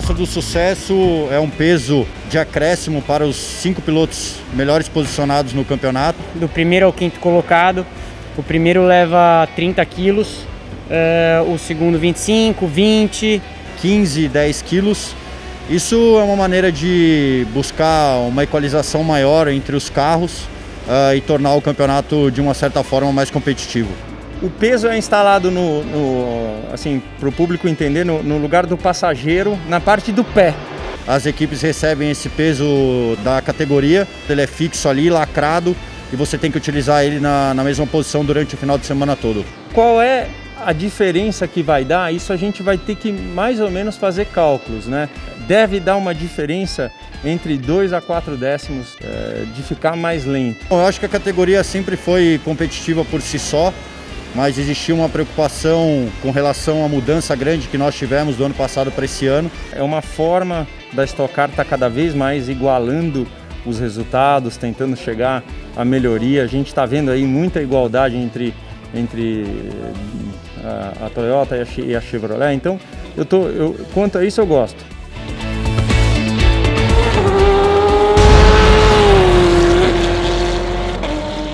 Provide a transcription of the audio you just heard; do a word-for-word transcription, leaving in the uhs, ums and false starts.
Praça do Sucesso é um peso de acréscimo para os cinco pilotos melhores posicionados no campeonato. Do primeiro ao quinto colocado, o primeiro leva trinta quilos, uh, o segundo vinte e cinco, vinte, quinze, dez quilos. Isso é uma maneira de buscar uma equalização maior entre os carros uh, e tornar o campeonato de uma certa forma mais competitivo. O peso é instalado no, no assim, para o público entender, no, no lugar do passageiro, na parte do pé. As equipes recebem esse peso da categoria, ele é fixo ali, lacrado, e você tem que utilizar ele na, na mesma posição durante o final de semana todo. Qual é a diferença que vai dar? Isso a gente vai ter que mais ou menos fazer cálculos, né? Deve dar uma diferença entre dois a quatro décimos é, de ficar mais lento. Eu acho que a categoria sempre foi competitiva por si só, mas existia uma preocupação com relação à mudança grande que nós tivemos do ano passado para esse ano. É uma forma da Stock Car estar cada vez mais igualando os resultados, tentando chegar à melhoria. A gente está vendo aí muita igualdade entre, entre a, a Toyota e a, e a Chevrolet, então eu tô, eu, quanto a isso eu gosto.